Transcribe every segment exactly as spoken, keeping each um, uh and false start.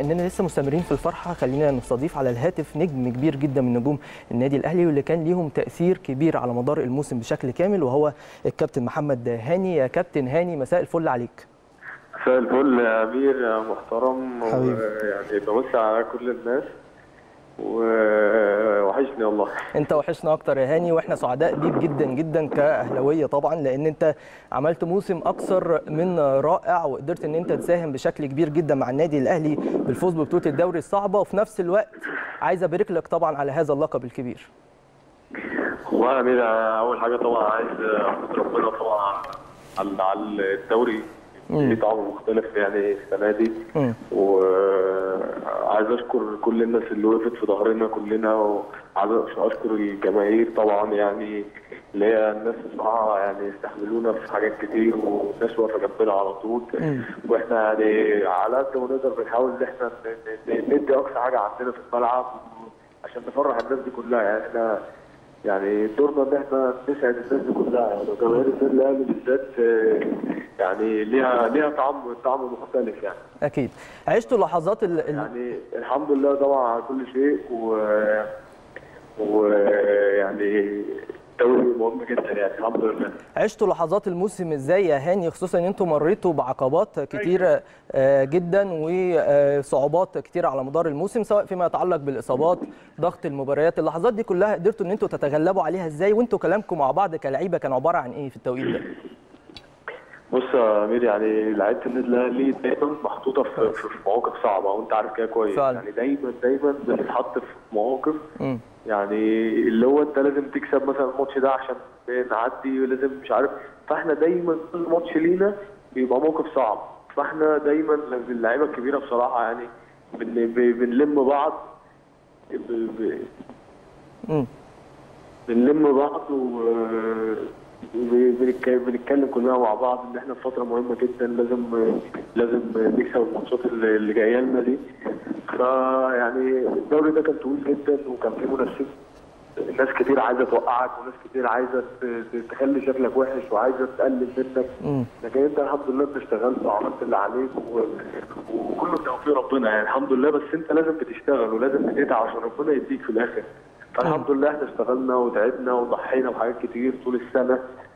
اننا لسه مستمرين في الفرحه، خلينا نستضيف على الهاتف نجم كبير جدا من نجوم النادي الاهلي واللي كان ليهم تاثير كبير على مدار الموسم بشكل كامل، وهو الكابتن محمد هاني. يا كابتن هاني مساء الفل عليك. مساء الفل يا امير يا محترم، حبيبي. يعني بمسي على كل الناس ووحشني والله. انت وحشنا اكتر يا هاني، واحنا سعداء بيك جدا جدا كاهلاويه طبعا، لان انت عملت موسم اكثر من رائع وقدرت ان انت تساهم بشكل كبير جدا مع النادي الاهلي بالفوز ببطوله الدوري الصعبه، وفي نفس الوقت عايز ابارك لك طبعا على هذا اللقب الكبير. والله يا امير، اول حاجه طبعا عايز احمد ربنا طبعا على الدوري، ليه طعم مختلف يعني السنه دي، وعايز اشكر كل الناس اللي وقفت في ظهرنا كلنا، وعايز اشكر الجماهير طبعا، يعني اللي هي الناس بصراحه يعني استحملونا في حاجات كتير، والناس واقفه جنبنا على طول، واحنا يعني على قد ما نقدر بنحاول ان احنا ندي اقصى حاجه عندنا في الملعب عشان نفرح الناس دي كلها. يعني احنا يعني دورنا ان احنا نسعد الناس دي كلها، يعني جماهير النادي الاهلي بالذات يعني ليها ليها طعم طعم مختلف يعني. اكيد. عشتوا لحظات ال... يعني الحمد لله طبعا على كل شيء، و ويعني الدوري مهم جدا يعني الحمد لله. عشتوا لحظات الموسم ازاي يا هاني، خصوصا ان انتم مريتوا بعقبات كتيره جدا وصعوبات كتيره على مدار الموسم، سواء فيما يتعلق بالاصابات، ضغط المباريات، اللحظات دي كلها قدرتوا ان انتم تتغلبوا عليها ازاي، وانتوا كلامكم مع بعض كلعيبه كان عباره عن ايه في التوقيت ده؟ بص يا امير، يعني لعيبه النادي الاهلي دايما محطوطه في في مواقف صعبه، وانت عارف كده كويس فعلا. يعني دايما دايما بتتحط في مواقف م. يعني اللي هو انت لازم تكسب مثلا الماتش ده عشان نعدي، ولازم مش عارف، فاحنا دايما كل ماتش لينا بيبقى موقف صعب، فاحنا دايما اللعيبه الكبيره بصراحه يعني بنلم بعض ب... ب... بنلم بعض و بنتكلم كلنا مع بعض ان احنا في فتره مهمه جدا، لازم لازم نكسب الماتشات اللي جايه لنا دي. فيعني الدوري ده كان طويل جدا، وكان فيه منافسين، ناس كتير عايزه توقعك، وناس كتير عايزه تخلي شكلك وحش، وعايزه تقلل منك، لكن انت الحمد لله انت اشتغلت وعملت اللي عليك، وكله بتوفيق ربنا يعني الحمد لله. بس انت لازم بتشتغل ولازم تتعب عشان ربنا يديك في الاخر. فالحمد لله احنا اشتغلنا وتعبنا وضحينا بحاجات كتير طول السنه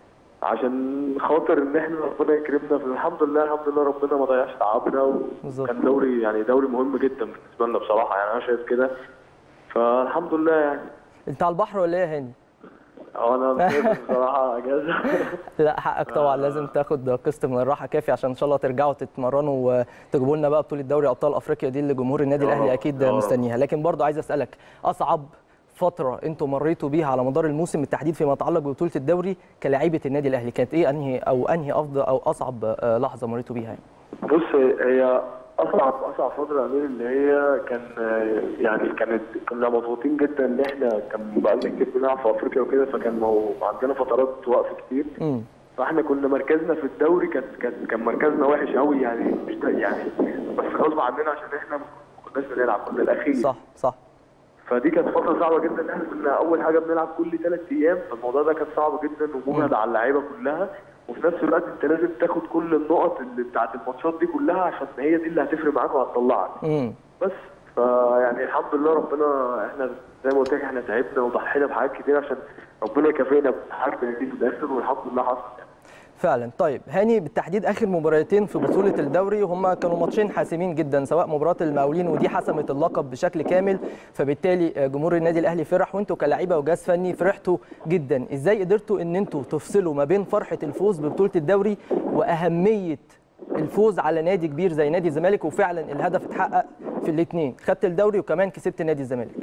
عشان خاطر ان احنا ربنا يكرمنا. فالحمد لله الحمد لله ربنا ما ضيعش تعبنا، وكان دوري يعني دوري مهم جدا بالنسبه لنا بصراحه، يعني انا شايف كده. فالحمد لله. يعني انت على البحر ولا ايه يا هاني؟ اه انا بصراحه اجازه. لا حقك طبعا، لازم تاخد قسط من الراحه كافي عشان ان شاء الله ترجعوا تتمرنوا وتجيبوا لنا بقى بطوله دوري ابطال افريقيا دي اللي جمهور النادي الاهلي اكيد مستنيها. لكن برضه عايز اسالك، اصعب فتره انتم مريتوا بيها على مدار الموسم بالتحديد فيما يتعلق ببطوله الدوري كلاعيبه النادي الاهلي كانت ايه؟ انهي او انهي افضل او اصعب لحظه مريتوا بيها؟ بص، هي اصعب اصعب فتره يا امير اللي هي كان يعني كانت كنا مضغوطين جدا، ان احنا كان بقى لنا كتير بنلعب في افريقيا وكده، فكان عندنا فترات وقف كتير. م. فاحنا كنا مركزنا في الدوري كان كان كان مركزنا وحش قوي، يعني مش يعني بس غصب عننا عشان احنا ما كناش بنلعب، كنا الاخير. صح صح. فدي كانت فتره صعبه جدا، احنا كنا اول حاجه بنلعب كل ثلاث ايام، فالموضوع ده كان صعب جدا ومجهد على اللعيبه كلها، وفي نفس الوقت انت لازم تاخد كل النقط اللي بتاعت الماتشات دي كلها عشان هي دي اللي هتفرق معاك وهتطلعك. بس فيعني الحمد لله ربنا، احنا زي ما قلت لك احنا تعبنا وضحينا بحاجات كتير عشان ربنا يكافئنا بحاجه دي في الاخر، والحمد لله حصل يعني. فعلا. طيب هاني، بالتحديد اخر مباراتين في بطوله الدوري هم كانوا ماتشين حاسمين جدا، سواء مباراه المقاولين ودي حسمت اللقب بشكل كامل، فبالتالي جمهور النادي الاهلي فرح وانتوا كلاعيبه وجهاز فني فرحتوا جدا. ازاي قدرتوا ان انتوا تفصلوا ما بين فرحه الفوز ببطوله الدوري واهميه الفوز على نادي كبير زي نادي الزمالك، وفعلا الهدف اتحقق في الاثنين، خدت الدوري وكمان كسبت نادي الزمالك؟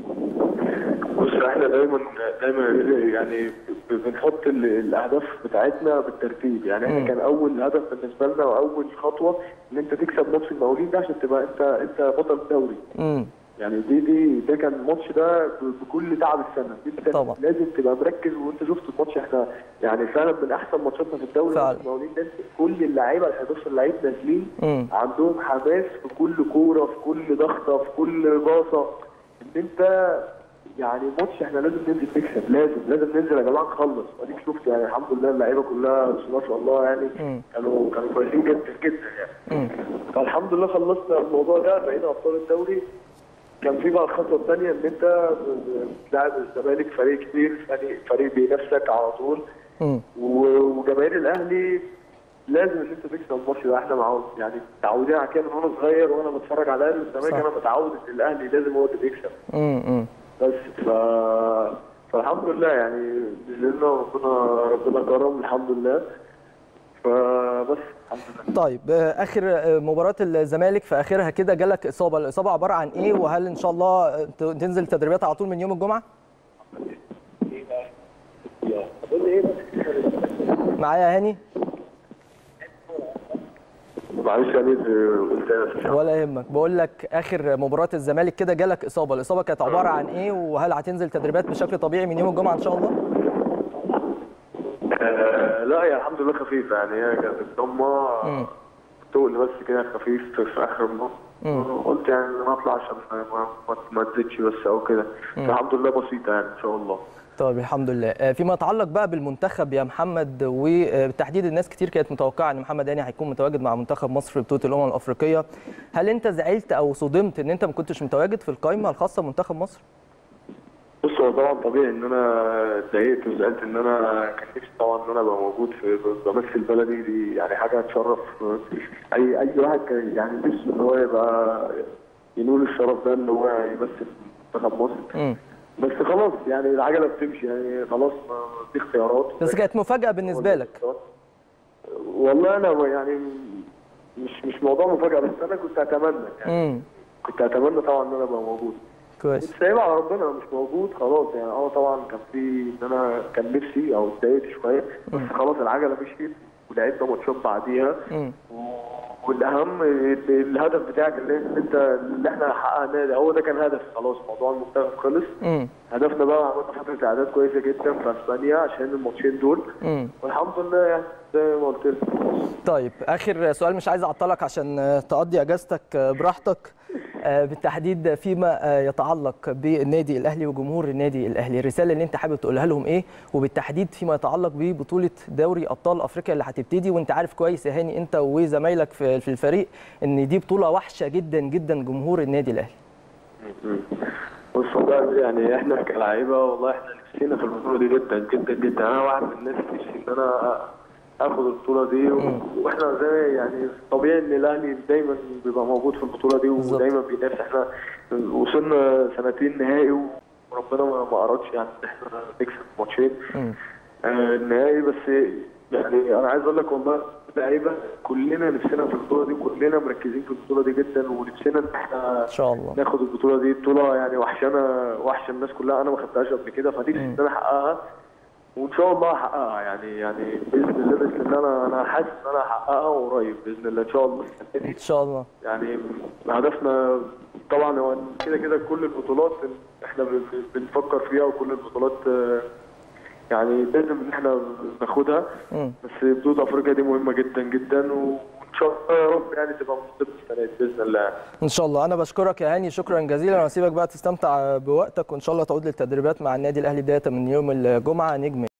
بص، احنا دايما دايما يعني بنحط الاهداف بتاعتنا بالترتيب، يعني احنا كان اول هدف بالنسبه لنا واول خطوه ان انت تكسب ماتش المقاولين ده عشان تبقى انت انت بطل الدوري. امم يعني دي دي ده كان الماتش ده بكل تعب السنه، انت طبعا لازم تبقى مركز، وانت شفت الماتش احنا يعني فعلا من احسن ماتشاتنا في الدوري. المقاولين ده كل اللعيبه ال حداشر لعيب نازلين عندهم حماس في كل كوره، في كل ضغطه، في كل باصه، ان انت يعني ماتش احنا لازم ننزل نكسب، لازم لازم ننزل يا جماعه نخلص. اديك شفت يعني الحمد لله اللعيبه كلها ما شاء الله يعني كانوا كانوا كويسين جدا جدا يعني. فالحمد لله خلصنا الموضوع ده، بقينا ابطال الدوري. كان في بقى الخطوه الثانيه ان انت بتلاعب الزمالك، فريق كبير، فريق فريق بينافسك على طول، وجماهير الاهلي لازم ان انت تكسب الماتش ده. احنا معود يعني متعودين على كده من وانا صغير وانا بتفرج على الاهلي والزمالك، انا متعود ان الاهلي لازم هو اللي بيكسب. امم بس ف... فالحمد لله يعني نزلنا وربنا ربنا كرم الحمد لله. فبس الحمد لله. طيب اخر مباراه الزمالك في اخرها كده جالك اصابه، الاصابه عباره عن ايه؟ وهل ان شاء الله تنزل تدريبات على طول من يوم الجمعه؟ معايا هاني؟ معلش يعني قلت ولا يهمك. بقول لك اخر مباراه الزمالك كده جالك اصابه، الاصابه كانت عباره عن ايه؟ وهل هتنزل تدريبات بشكل طبيعي من يوم الجمعه ان شاء الله؟ آه لا هي الحمد لله خفيفه يعني، هي كانت الضمه تقل بس كده خفيف في اخر الماتش. قلت يعني هطلع عشان ما, ما تزيدش بس او كده. الحمد لله بسيطه يعني ان شاء الله. طيب الحمد لله. فيما يتعلق بقى بالمنتخب يا محمد، وبالتحديد الناس كتير كانت متوقعه ان محمد هاني هيكون متواجد مع منتخب مصر في بطوله الامم الافريقيه، هل انت زعلت او صدمت ان انت ما كنتش متواجد في القائمه الخاصه بمنتخب مصر؟ بص هو طبعا طبيعي ان انا اتضايقت وزعلت، ان انا كان نفسي طبعا ان انا ابقى موجود في بمثل بلدي، دي يعني حاجه تشرف اي اي واحد كان يعني نفسه ان هو يبقى ينول الشرف ده ان هو يمثل منتخب مصر. م. بس خلاص يعني العجله بتمشي يعني خلاص دي اختيارات. بس كانت مفاجاه بالنسبه لك؟ والله انا يعني مش مش موضوع مفاجاه، بس انا كنت اتمنى يعني م. كنت اتمنى طبعا ان انا ابقى موجود. كويس. كنت سايبها على ربنا، مش موجود خلاص يعني. اه طبعا كان في ان انا كان نفسي او اتضايقت شويه، بس خلاص العجله مشيت ولعبنا ماتشات بعديها. والاهم الهدف بتاعك اللي انت اللي احنا حققناه ده هو ده كان هدف. خلاص موضوع المنتخب خلص. مم. هدفنا بقى عملنا فتره اعداد كويسه جدا في اسبانيا عشان الماتشين دول. مم. والحمد لله يعني زي ما قلت لك. طيب اخر سؤال، مش عايز اعطلك عشان تقضي اجازتك براحتك، بالتحديد فيما يتعلق بالنادي الاهلي وجمهور النادي الاهلي، الرساله اللي انت حابب تقولها لهم ايه؟ وبالتحديد فيما يتعلق ببطوله دوري ابطال افريقيا اللي هتبتدي، وانت عارف كويس يا هاني انت وزمايلك في الفريق ان دي بطوله وحشه جدا جدا جمهور النادي الاهلي. بص والله يعني احنا كلاعيبه والله احنا نفسينا في البطوله دي جدا جدا جدا. انا واحد من الناس نفسي ان انا اخد البطوله دي، واحنا زي يعني طبيعي ان الاهلي دايما بيبقى موجود في البطوله دي ودايما بينافس. احنا وصلنا سنتين نهائي وربنا ما ارادش يعني ان احنا نكسب ماتشين آه النهائي. بس يعني انا عايز اقول لك والله لعيبه كلنا نفسنا في البطوله دي، كلنا مركزين في البطوله دي جدا، ونفسنا ان احنا ان شاء الله ناخد البطوله دي. بطوله يعني وحشانه وحشه الناس كلها، انا ما خدتهاش قبل كده، فنفسي ان انا احققها وان شاء الله هحققها يعني يعني باذن الله. باذن الله انا انا حاسس ان انا هحققها قريب باذن الله ان شاء الله. ان شاء الله يعني هدفنا طبعا هو كده كده كل البطولات احنا بنفكر فيها، وكل البطولات يعني لازم ان احنا ناخدها. بس بطوله افريقيا دي مهمه جدا جدا، وان شاء الله يا رب يعني تبقى من السنه باذن الله. ان شاء الله. انا بشكرك يا هاني شكرا جزيلا، واسيبك بقى تستمتع بوقتك، وان شاء الله تعود للتدريبات مع النادي الاهلي بدايه من يوم الجمعه. نجم